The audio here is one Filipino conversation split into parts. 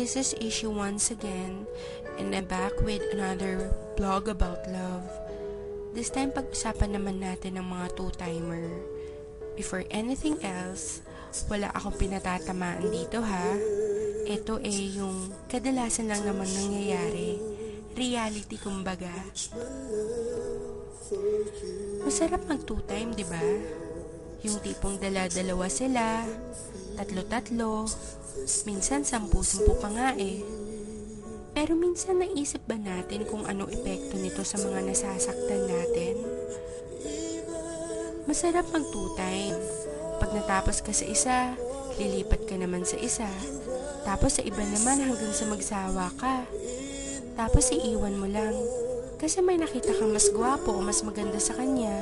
this is Issue once again, and I'm back with another vlog about love. This time, pag-usapan naman natin ng mga two-timer. Before anything else, wala akong pinatatamaan dito ha. Ito yung kadalasan lang naman nangyayari. Reality kumbaga. Masarap mag two-time, di ba? Yung tipong dala-dalawa sila, tatlo-tatlo, minsan 10-10 pa nga eh. Pero minsan naisip ba natin kung anong epekto nito sa mga nasasaktan natin? Masarap mag two-time. Pag natapos ka sa isa, lilipat ka naman sa isa. Tapos sa iba naman hanggang sa magsawa ka. Tapos iiwan mo lang. Kasi may nakita kang mas gwapo o mas maganda sa kanya.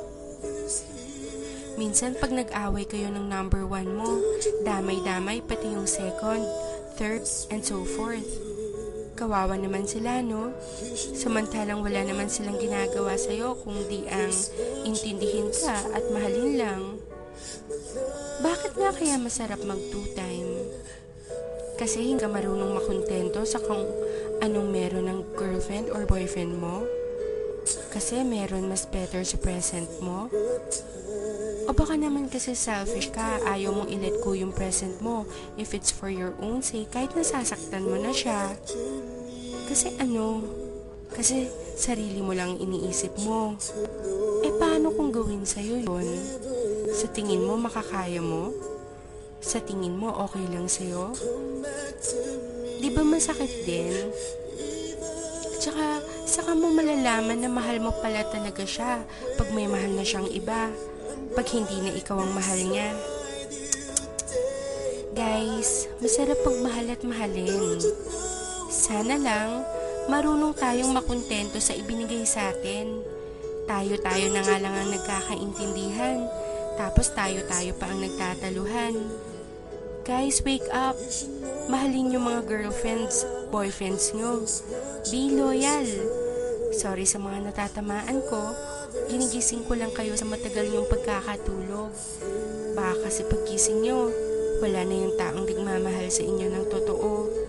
Minsan pag nag-away kayo ng number 1 mo, damay-damay pati yung second, third, and so forth. Kawawa naman sila, no? Samantalang wala naman silang ginagawa sa'yo kung di ang intindihin ka at mahalin lang. Bakit nga kaya masarap mag two-time? Kasi hindi ka marunong makontento sa kung anong meron ng girlfriend or boyfriend mo? Kasi meron mas better sa present mo? O baka naman kasi selfish ka, ayaw mong i-let go yung present mo if it's for your own sake kahit nasasaktan mo na siya. Kasi sarili mo lang iniisip mo. Paano kung gawin sa'yo yun? Sa tingin mo makakaya mo? Sa tingin mo okay lang sa'yo? Di ba masakit din? Tsaka, saka mo malalaman na mahal mo pala talaga siya pag may mahal na siyang iba. Pag hindi na ikaw ang mahal niya. Guys, masarap pagmahal at mahalin. Sana lang, marunong tayong makontento sa ibinigay sa atin. Tayo-tayo na nga lang ang nagkakaintindihan. Tapos tayo-tayo pa ang nagtataluhan. Guys, wake up. Mahalin yung mga girlfriends, boyfriends nyo. Be loyal. Sorry sa mga natatamaan ko. Ginigising ko lang kayo sa matagal niyong pagkakatulog. Baka kasi paggising nyo, wala na yung taong nagmamahal sa inyo ng totoo.